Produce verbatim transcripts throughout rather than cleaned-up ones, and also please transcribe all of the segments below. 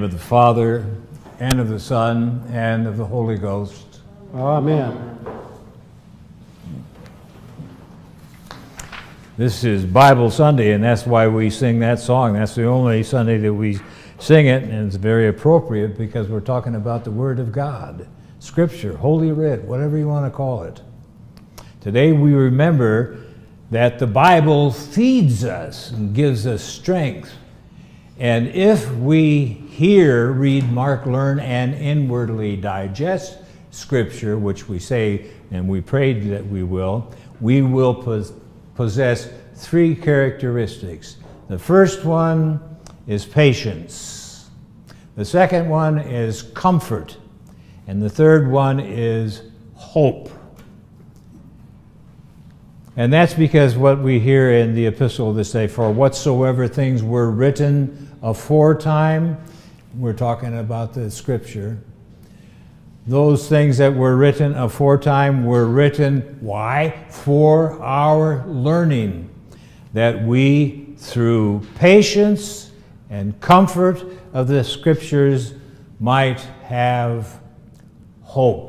of the Father, and of the Son, and of the Holy Ghost. Amen. This is Bible Sunday, and that's why we sing that song. That's the only Sunday that we sing it, and it's very appropriate because we're talking about the Word of God, Scripture, Holy Writ, whatever you want to call it. Today we remember that the Bible feeds us and gives us strength. And if we hear, read, mark, learn, and inwardly digest Scripture, which we say and we prayed that we will, we will pos possess three characteristics. The first one is patience. The second one is comfort. And the third one is hope. And that's because what we hear in the epistle this day, for whatsoever things were written aforetime, we're talking about the Scripture. Those things that were written aforetime were written, why? For our learning, that we, through patience and comfort of the Scriptures, might have hope.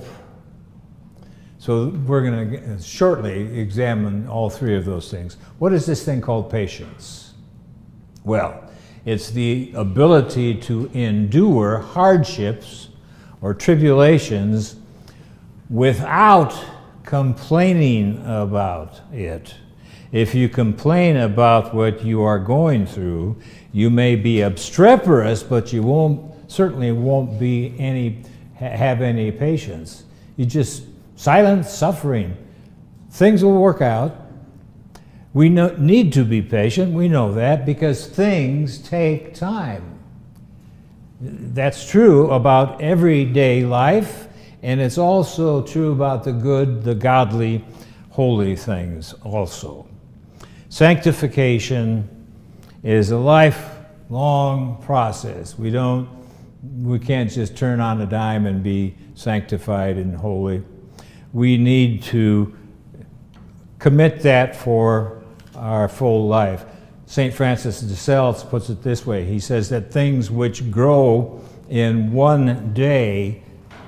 So we're going to shortly examine all three of those things. What is this thing called patience? Well, it's the ability to endure hardships or tribulations without complaining about it. If you complain about what you are going through, you may be obstreperous, but you won't, certainly won't be any, have any patience. You just silent suffering. Things will work out. We no, need to be patient. We know that because things take time. That's true about everyday life, and it's also true about the good, the godly, holy things also. Sanctification is a lifelong process. We don't, we can't just turn on a dime and be sanctified and holy. We need to commit that for our full life. Saint Francis de Sales puts it this way. He says that things which grow in one day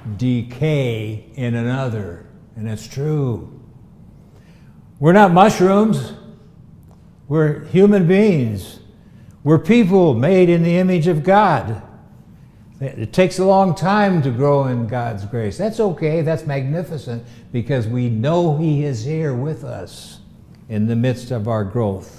decay in another. And it's true. We're not mushrooms. We're human beings. We're people made in the image of God. It takes a long time to grow in God's grace. That's okay. That's magnificent because we know He is here with us in the midst of our growth.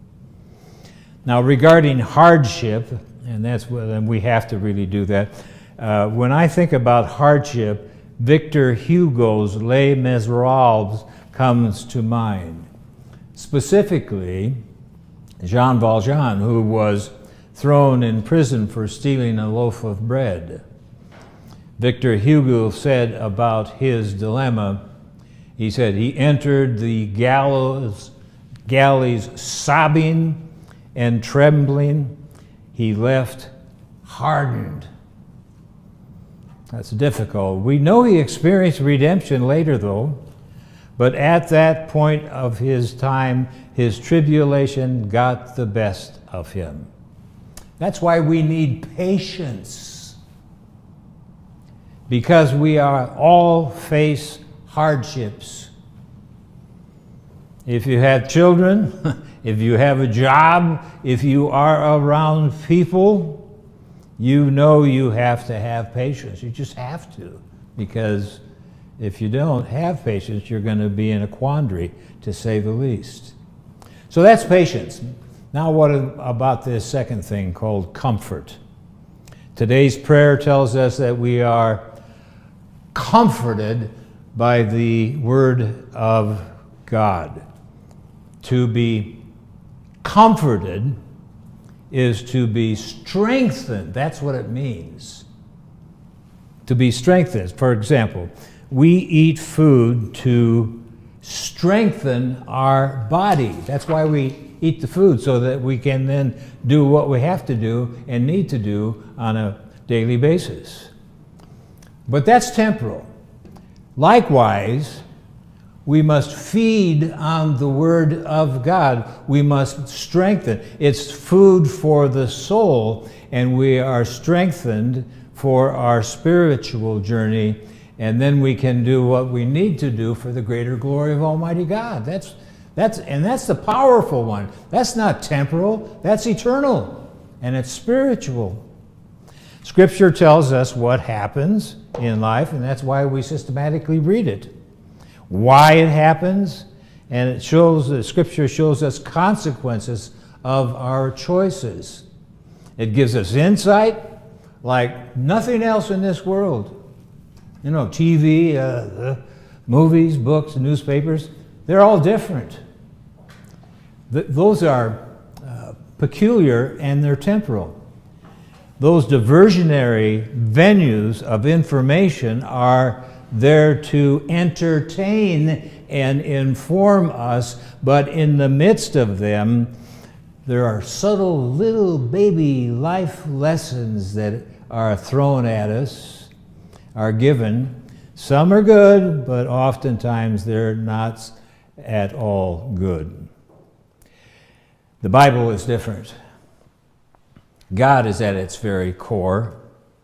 Now, regarding hardship, and that's what, and we have to really do that. Uh, when I think about hardship, Victor Hugo's Les Miserables comes to mind. Specifically, Jean Valjean, who was thrown in prison for stealing a loaf of bread. Victor Hugo said about his dilemma, he said, he entered the gallows, galleys sobbing and trembling. He left hardened. That's difficult. We know he experienced redemption later, though, but at that point of his time, his tribulation got the best of him. That's why we need patience, because we are all face hardships. If you have children, if you have a job, if you are around people, you know you have to have patience. You just have to, because if you don't have patience, you're going to be in a quandary, to say the least. So that's patience. Now what about this second thing called comfort? Today's prayer tells us that we are comforted by the Word of God. To be comforted is to be strengthened. That's what it means. To be strengthened. For example, we eat food to strengthen our body. That's why we eat the food, so that we can then do what we have to do and need to do on a daily basis. But that's temporal. Likewise, we must feed on the Word of God. We must strengthen. It's food for the soul, and we are strengthened for our spiritual journey, and then we can do what we need to do for the greater glory of Almighty God. That's, that's, and that's the powerful one. That's not temporal, that's eternal, and it's spiritual. Scripture tells us what happens in life, and that's why we systematically read it. Why it happens, and it shows, the Scripture shows us consequences of our choices. It gives us insight like nothing else in this world. You know, T V, uh, uh, movies, books, newspapers, they're all different. Th those are uh, peculiar and they're temporal. Those diversionary venues of information are there to entertain and inform us, but in the midst of them, there are subtle little baby life lessons that are thrown at us, are given. Some are good, but oftentimes they're not at all good. The Bible is different. God is at its very core.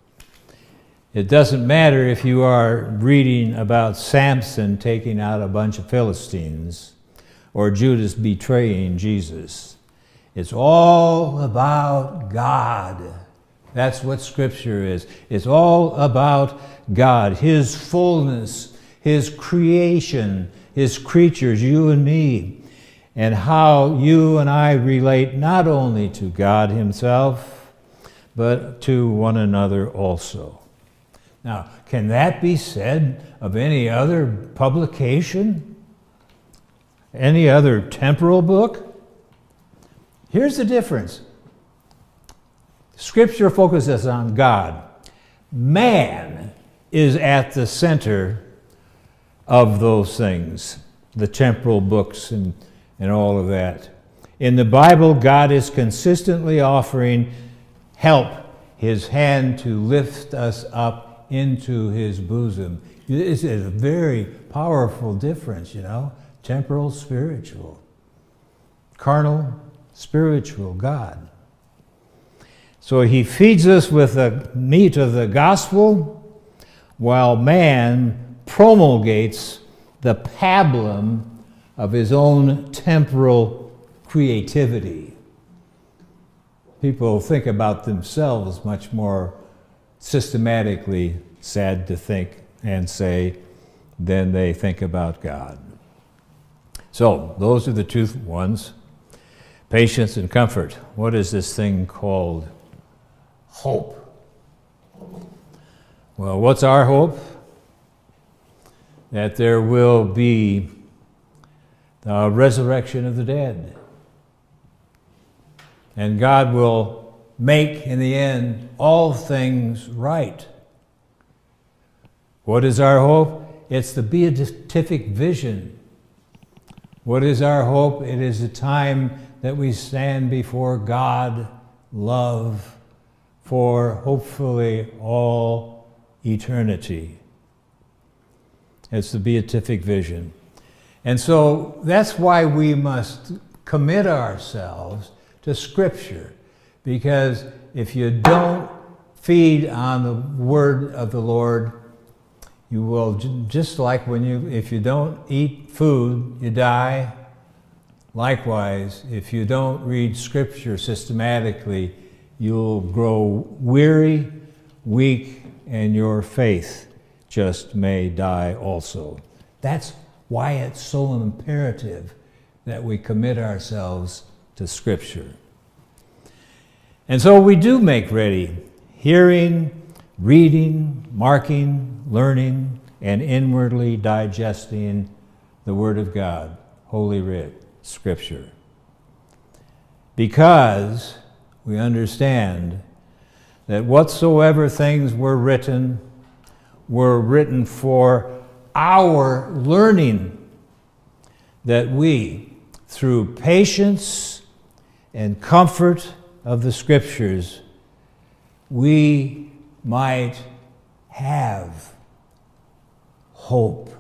It doesn't matter if you are reading about Samson taking out a bunch of Philistines or Judas betraying Jesus. It's all about God. That's what Scripture is. It's all about God, His fullness, His creation, His creatures, you and me, and how you and I relate not only to God Himself, but to one another also. Now, can that be said of any other publication? Any other temporal book? Here's the difference. Scripture focuses on God. Man is at the center of those things, the temporal books and, and all of that. In the Bible, God is consistently offering help, His hand to lift us up into His bosom. This is a very powerful difference, you know, temporal, spiritual, carnal, spiritual, God. So He feeds us with the meat of the gospel, while man promulgates the pablum of his own temporal creativity. People think about themselves much more systematically, sad to think and say, than they think about God. So those are the two ones. Patience and comfort. What is this thing called? Hope. Well, what's our hope? That there will be the resurrection of the dead. And God will make, in the end, all things right. What is our hope? It's the beatific vision. What is our hope? It is a time that we stand before God, love, for hopefully all eternity. It's the beatific vision. And so that's why we must commit ourselves to Scripture, because if you don't feed on the word of the Lord, you will, just like when you, if you don't eat food, you die. Likewise, if you don't read Scripture systematically, you'll grow weary, weak, and your faith just may die also. That's why it's so imperative that we commit ourselves to Scripture. And so we do make ready, hearing, reading, marking, learning, and inwardly digesting the Word of God, Holy Writ, Scripture. Because we understand that whatsoever things were written were written for our learning, that we, through patience and comfort of the Scriptures, we might have hope.